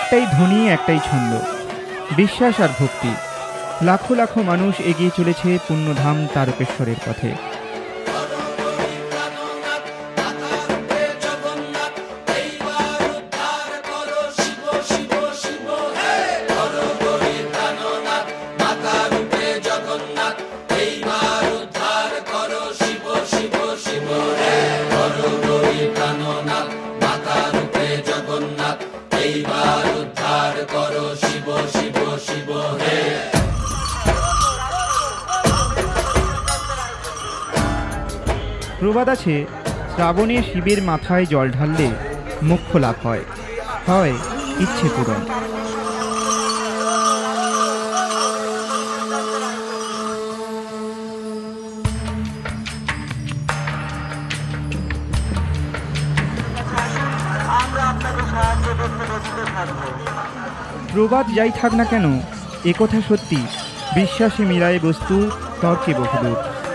একটাই ধ্বনি, একটাই ছন্দ, বিশ্বাস আর ভক্তি। লাখো লাখো মানুষ এগিয়ে চলেছে পুণ্যধাম তারকেশ্বরের পথে। প্রবাদ আছে, শ্রাবণে শিবের মাথায় জল ঢাললে মোক্ষ লাভ হয়, হয় ইচ্ছে পূরণ। প্রবাদ যাই থাক না কেন, একথা সত্যি, বিশ্বাসে মিলায় বস্তু, তর্কে বহুদূর।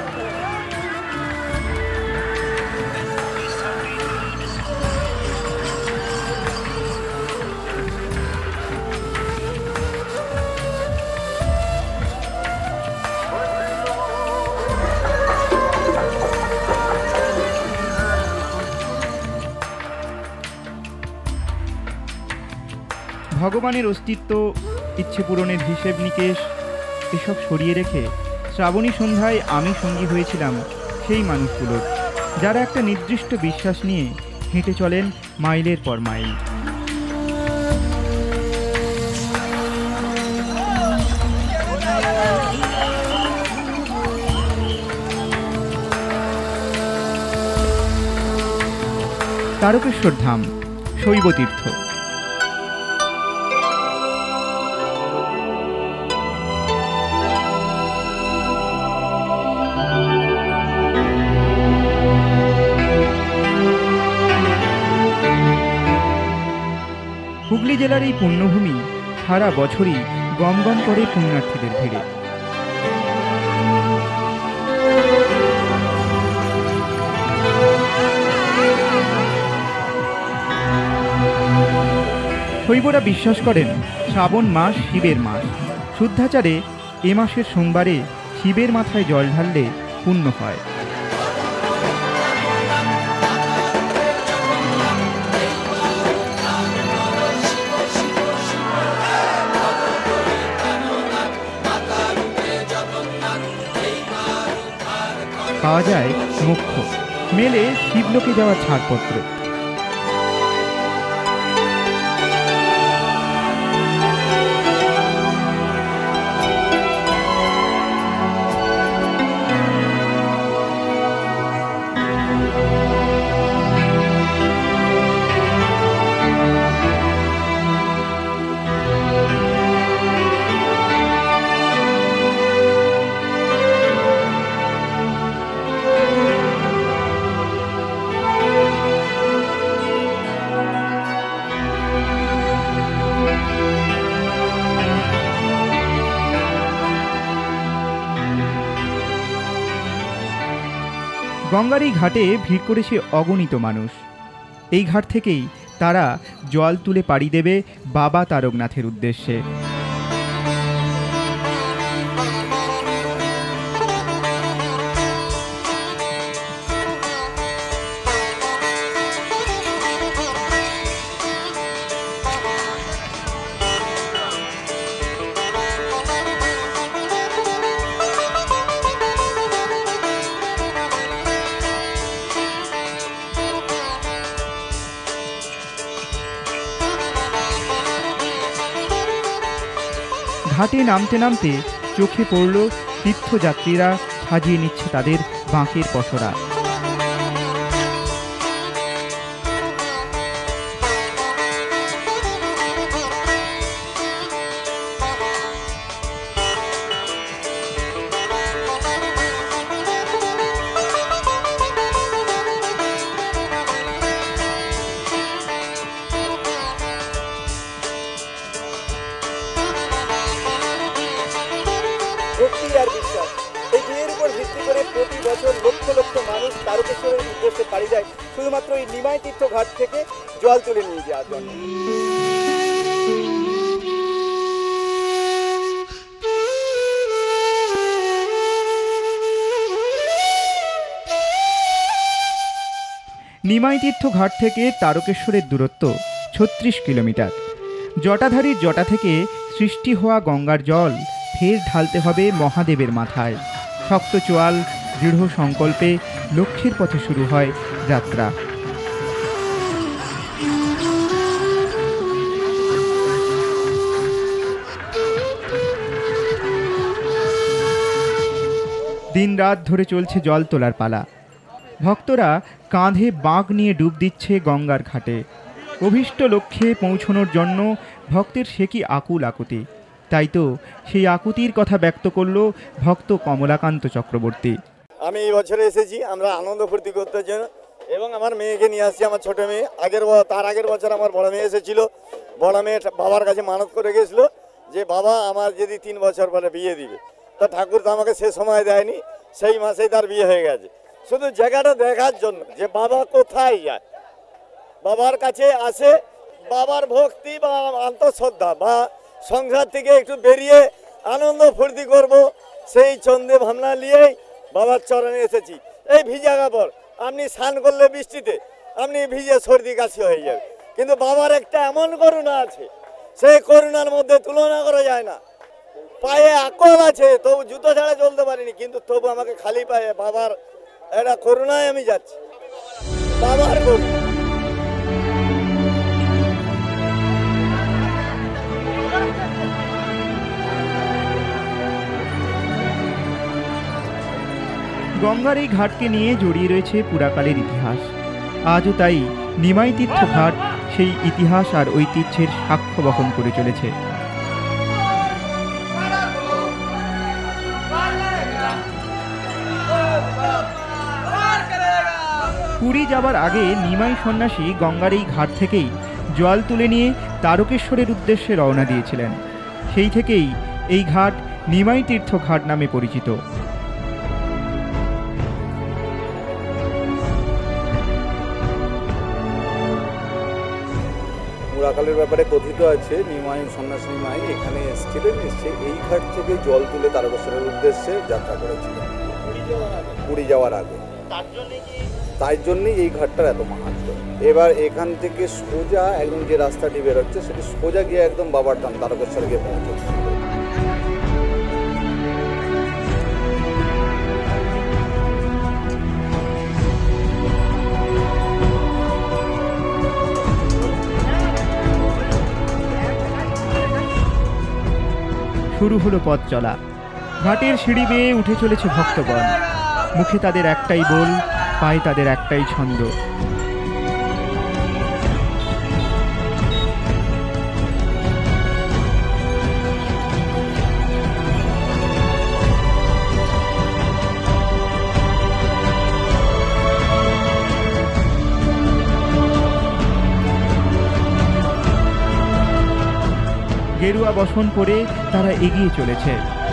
ভগবানের অস্তিত্ব, ইচ্ছে পূরণের হিসেব নিকেশ এসব সরিয়ে রেখে শ্রাবণী সন্ধ্যায় আমি সঙ্গী হয়েছিলাম সেই মানুষগুলোর, যারা একটা নির্দিষ্ট বিশ্বাস নিয়ে হেঁটে চলেন মাইলের পর মাইল। তারকেশ্বর ধাম, শৈবতীর্থ। হুগলি জেলার এই পুণ্যভূমি সারা বছরই গমগম করে পুণ্যার্থীদের ভিড়ে। শৈবরা বিশ্বাস করেন শ্রাবণ মাস শিবের মাস। শুদ্ধাচারে এ মাসের সোমবারে শিবের মাথায় জল ঢাললে পুণ্য হয়। পাওয়া যায় মোক্ষ, মেলে শিবলোকে যাওয়ার ছাড়পত্র। গঙ্গার এই ঘাটে ভিড় করেছে অগণিত মানুষ। এই ঘাট থেকেই তারা জল তুলে পাড়ি দেবে বাবা তারকনাথের উদ্দেশ্যে। ঘাটে নামতে নামতে চোখে পড়ল তীর্থযাত্রীরা সাজিয়ে নিচ্ছে তাদের বাঁকের পসরা। ভক্তি আর বিশ্বাস, এই দুইয়ের উপর ভিত্তি করে প্রতি বছর লক্ষ লক্ষ মানুষ তারকেশ্বরের উদ্দেশ্যে পাড়ি যায় শুধুমাত্র এই নিমাই তীর্থ ঘাট থেকে জল তুলে নিয়ে যাওয়ার জন্য। নিমাই তীর্থ ঘাট থেকে তারকেশ্বরের দূরত্ব ৩৬ কিলোমিটার। জটাধারীর জটা থেকে সৃষ্টি হওয়া গঙ্গার জল ফের ঢালতে হবে মহাদেবের মাথায়। শক্ত চোয়াল, দৃঢ় সংকল্পে লক্ষ্যের পথে শুরু হয় যাত্রা। দিনরাত ধরে চলছে জল তোলার পালা। ভক্তরা কাঁধে বাঁক নিয়ে ডুব দিচ্ছে গঙ্গার ঘাটে। অভীষ্ট লক্ষ্যে পৌঁছনোর জন্য ভক্তের সে কি আকুল আকুতি। তাই তো সেই আকুতির কথা ব্যক্ত করল ভক্ত কমলাকান্ত চক্রবর্তী। আমি এই বছরে এসেছি আমরা আনন্দ ফুর্তি করতে জন্য, এবং আমার মেয়েকে নিয়ে আসছি, আমার ছোট মেয়ে। তার আগের বছর আমার বড় মেয়ে এসেছিল। বড় মেয়ে বাবার কাছে মানত করে গেছিল যে বাবা আমার যদি 3 বছর পরে বিয়ে দিবে। তা ঠাকুর তো আমাকে সে সময় দেয়নি, সেই মাসেই তার বিয়ে হয়ে গেছে। শুধু জায়গাটা দেখার জন্য যে বাবা কোথায় যায়, বাবার কাছে আসে, বাবার ভক্তি বা আন্তঃশ্রদ্ধা বা সংসার থেকে একটু বেরিয়ে আনন্দ ফুর্তি করব, সেই চন্দে ভাবনা নিয়েই বাবার চরণে এসেছি। এই ভিজা কাপড়, আপনি স্নান করলে বৃষ্টিতে আপনি ভিজে সর্দি কাশি হয়ে যাবে, কিন্তু বাবার একটা এমন করুণা আছে, সেই করুণার মধ্যে তুলনা করা যায় না। পায়ে আকল আছে, তবু জুতো ছাড়া চলতে পারিনি, কিন্তু তবু আমাকে খালি পায়ে বাবার একটা করুণায় আমি যাচ্ছি। বাবার করুণা। গঙ্গার এই ঘাটকে নিয়ে জড়িয়ে রয়েছে পুরাকালের ইতিহাস। আজও তাই নিমাই তীর্থ ঘাট সেই ইতিহাস আর ঐতিহ্যের সাক্ষ্য বহন করে চলেছে। পুরী যাবার আগে নিমাই সন্ন্যাসী গঙ্গার এই ঘাট থেকেই জল তুলে নিয়ে তারকেশ্বরের উদ্দেশ্যে রওনা দিয়েছিলেন। সেই থেকেই এই ঘাট নিমাই তীর্থ ঘাট নামে পরিচিত। পুরাকালের ব্যাপারে কথিত আছে নিমাই সন্ন্যাসী নিমাই এখানে এসেছিলেন, এসে এই ঘাট থেকে জল তুলে তারকেশ্বরের উদ্দেশ্যে যাত্রা করেছিলেন পুরী যাওয়ার আগে। তাই জন্যই এই ঘাটটার এত মাহাত্ম্য। এবার এখান থেকে সোজা একদম যে রাস্তাটি বেরোচ্ছে সেটি সোজা গিয়ে একদম বাবার ধাম তারকেশ্বরে গিয়ে পৌঁছচ্ছে। শুরু হলো পথ চলা। ঘাটের সিঁড়ি বেয়ে উঠে চলেছে ভক্তগণ। মুখে তাদের একটাই বল, পায়ে তাদের একটাই ছন্দ। গেরুয়া বসন পরে তারা এগিয়ে চলেছে।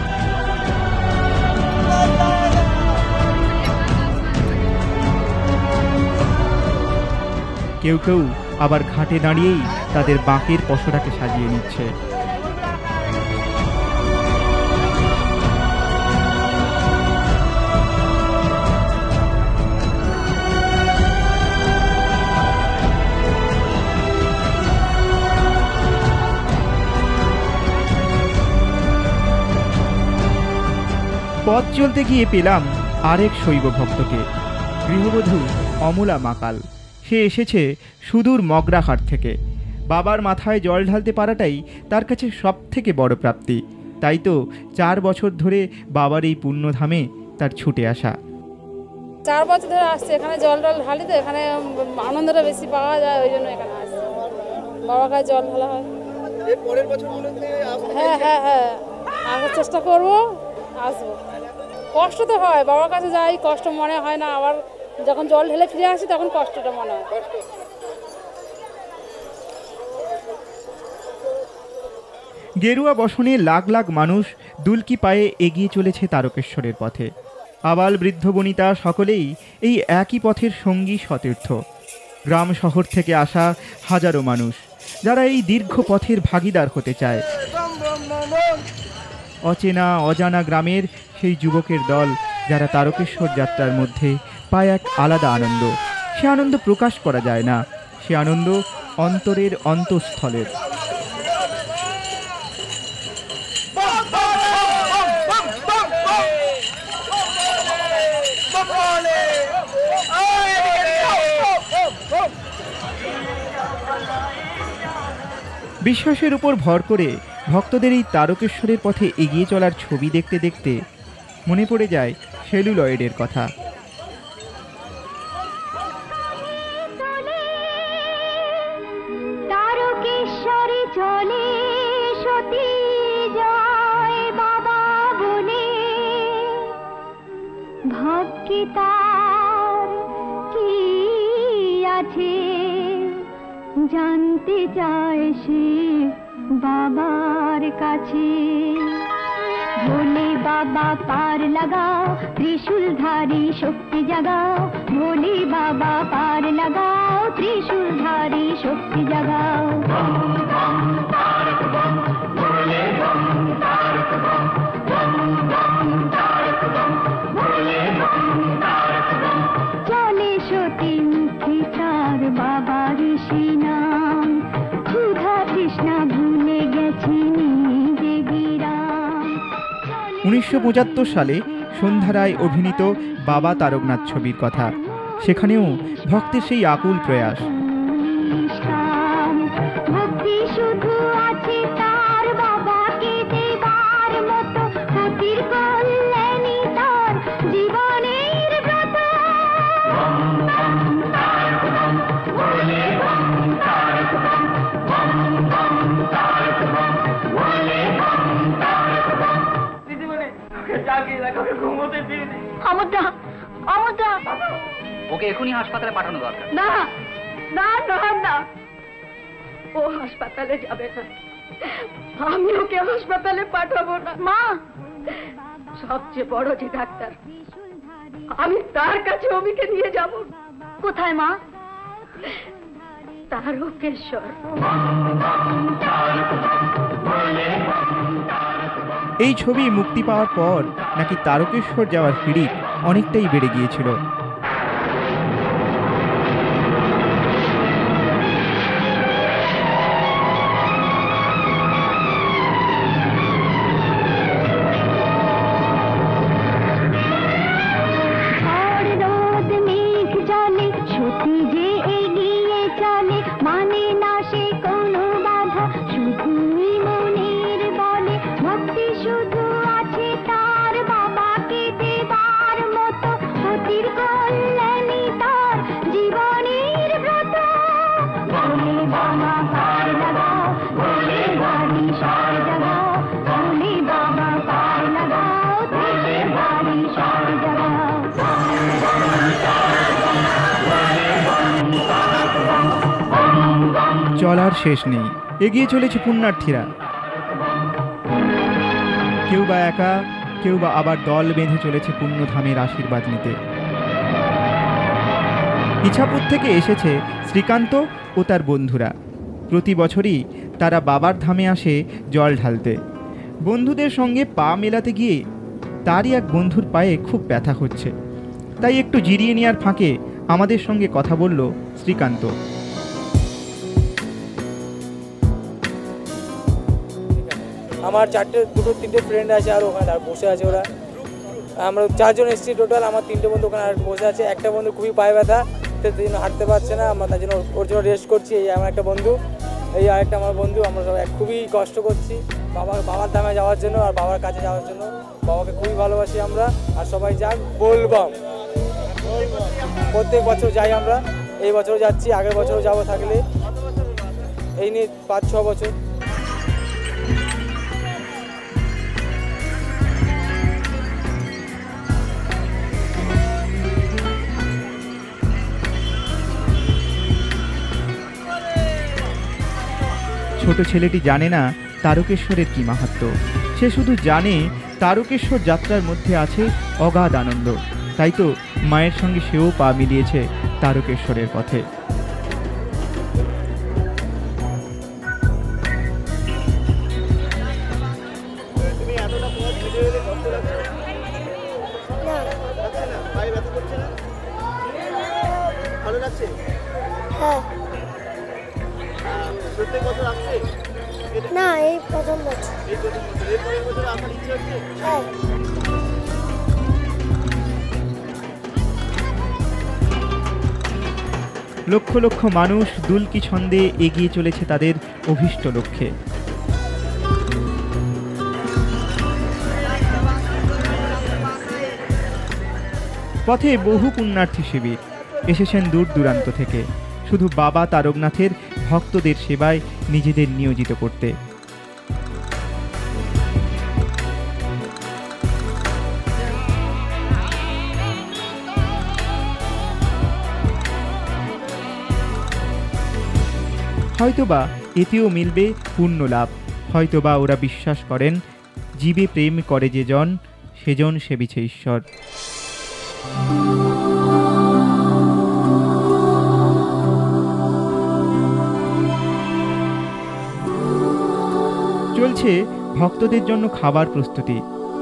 কেউ কেউ আবার ঘাটে দাঁড়িয়েই তাদের বাঁকের পসরাকে সাজিয়ে নিচ্ছে। পথ চলতে গিয়ে পেলাম আরেক শৈব ভক্তকে, গৃহবধূ অমলা মাকাল। সে এসেছে সুদূর মগরাহাট থেকে। বাবার মাথায় জল ঢালতে পারাটাই তার কাছে সব থেকে বড় প্রাপ্তি। তাই তো 4 বছর ধরে বাবার এই পুণ্যধামে তার ছুটে আসা। 4 বছর ধরে আসছে এখানে, জল ঢালি তো এখানে আনন্দটা বেশি পাওয়া যায়, ওই জন্য এখানে আসছে। বাবার কাছে জল ঢালা হয়। হ্যাঁ হ্যাঁ হ্যাঁ, আসার চেষ্টা করবো, আসবো। কষ্ট তো হয়, বাবার কাছে যাই, কষ্ট মনে হয় না। আবার যখন জল ঢেলে ফিরে আসি তখন কষ্টটা মনে হয়। গেরুয়া বসনে লাখ লাখ মানুষ দুলকি পায়ে এগিয়ে চলেছে তারকেশ্বরের পথে। আবাল বৃদ্ধ বনিতা সকলেই এই একই পথের সঙ্গী সতীর্থ। গ্রাম শহর থেকে আসা হাজারো মানুষ, যারা এই দীর্ঘ পথের ভাগিদার হতে চায়। অচেনা অজানা গ্রামের সেই যুবকের দল, যারা তারকেশ্বর যাত্রার মধ্যে পায় এক আলাদা আনন্দ। সে আনন্দ প্রকাশ করা যায় না, সে আনন্দ অন্তরের অন্তঃস্থলের। বিশ্বাসের উপর ভর করে ভক্তদের এই তারকেশ্বরের পথে এগিয়ে চলার ছবি দেখতে দেখতে মনে পড়ে যায় সেলুলয়েডের কথা। জানতে চায় সে বাবার কাছে, ভোলে বাবা পার লাগাও, ত্রিশূলধারী শক্তি জাগাও, ভোলে বাবা পার লাগাও, ত্রিশূলধারী শক্তি জাগাও। চলে সতী মুখে তার বাবার সে নাম, ক্ষুধা তৃষ্ণা ভুলে গেছে নিজে বিরাম। 1975 সালে সন্ধ্যা রায় অভিনীত বাবা তারকনাথ ছবির কথা। সেখানেও ভক্তের সেই আকুল প্রয়াস। ভক্তি শুধু আছে তার বাবাকে দেবার মতো, সতীর কল্যাণী তার জীবনের ব্রত। ওকে এখনই হাসপাতালে পাঠানো দরকার। না না না না, ও হাসপাতালে যাবে না, আমি ওকে হাসপাতালে পাঠাবো না। মা, সবচেয়ে বড় যে ডাক্তার, আমি তার কাছে অমিকে নিয়ে যাব। কোথায় মা? তারকেশ্বর। এই ছবি মুক্তি পাওয়ার পর নাকি তারকেশ্বর যাওয়ার হিড়িক অনেকটাই বেড়ে গিয়েছিল। চলার শেষ নেই, এগিয়ে চলেছে পুণ্যার্থীরা। কেউ বা একা, কেউ বা আবার দল বেঁধে চলেছে পুণ্যধামের আশীর্বাদ নিতে। ইছাপুর থেকে এসেছে শ্রীকান্ত ও তার বন্ধুরা। প্রতি বছরই তারা বাবার ধামে আসে জল ঢালতে। বন্ধুদের সঙ্গে পা মেলাতে গিয়ে তারই এক বন্ধুর পায়ে খুব ব্যথা হচ্ছে, তাই একটু জিরিয়ে নেওয়ার ফাঁকে আমাদের সঙ্গে কথা বলল শ্রীকান্ত। আমার দুটো তিনটে ফ্রেন্ড আছে আর ওখানে আর বসে আছে ওরা। আমরা 4 জন এসেছি টোটাল। আমার 3টে বন্ধু ওখানে আর বসে আছে। একটা বন্ধু খুবই পায়ে ব্যথা, তার জন্য হাঁটতে পারছে না, আমরা তার জন্য ওর জন্য রেস্ট করছি। এই আমার একটা বন্ধু, এই আরেকটা আমার বন্ধু। আমরা সবাই খুবই কষ্ট করছি বাবার ধামে যাওয়ার জন্য আর বাবার কাছে যাওয়ার জন্য। বাবাকে খুবই ভালোবাসি আমরা, আর সবাই যাক বলবাম। প্রত্যেক বছর যাই আমরা, এই বছরও যাচ্ছি, আগের বছরও যাবো থাকলে। এই নিয়ে 5-6 বছর। ছোট ছেলেটি জানে না তারকেশ্বরের কি মাহাত্ম্য। সে শুধু জানে তারকেশ্বর যাত্রার মধ্যে আছে অগাধ আনন্দ। তাই তো মায়ের সঙ্গে সেও পা মিলিয়েছে তারকেশ্বরের পথে। ভালো হ্যাঁ প্রত্যেক বছর আসছে? না এই প্রথম বছর এই প্রথম বছর, এর পরের বছর আসার ইচ্ছে হচ্ছে? হ্যাঁ লক্ষ লক্ষ মানুষ দুলকি ছন্দে এগিয়ে চলেছে তাদের অভীষ্ট লক্ষ্যে। পথে বহু পুণ্যার্থী শিবির এসেছেন দূর দূরান্ত থেকে, শুধু বাবা তারকনাথের ভক্তদের সেবায় নিজেদের নিয়োজিত করতে। হয়তোবা এতেও মিলবে পূর্ণ লাভ, হয়তোবা ওরা বিশ্বাস করেন জীবে প্রেম করে যে জন সেজন সেবিছে ঈশ্বর। চলছে ভক্তদের জন্য খাবার প্রস্তুতি।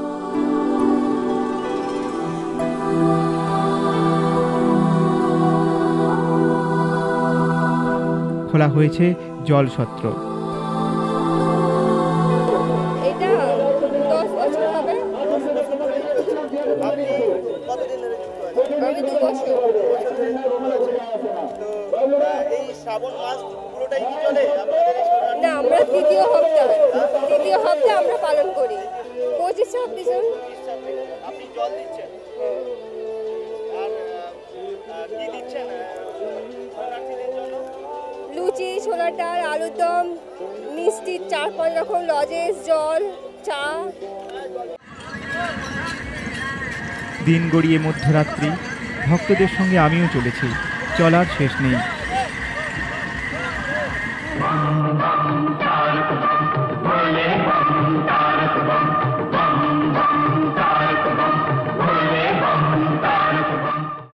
খোলা হয়েছে জলসত্র। এটা 10 বছর হবে। আপনি কতদিন ধরে যুক্ত আছেন? আমি 2 বছর। তো এই শ্রাবণ মাস পুরোটাই কি চলে আপনাদের এই শরণার্থী? না আমরা তৃতীয় হপ্তাহ আমরা পালন করি 25-26 জন। আপনি জল দিচ্ছেন আর কি দিচ্ছেন শরণার্থীদের জন্য? লুচি, ছোলার ডাল, আলুর দম, মিষ্টি, 4-5 রকম লজেস, জল, চা। দিন গড়িয়ে মধ্যরাত্রি, ভক্তদের সঙ্গে আমিও চলেছি, চলার শেষ নেই।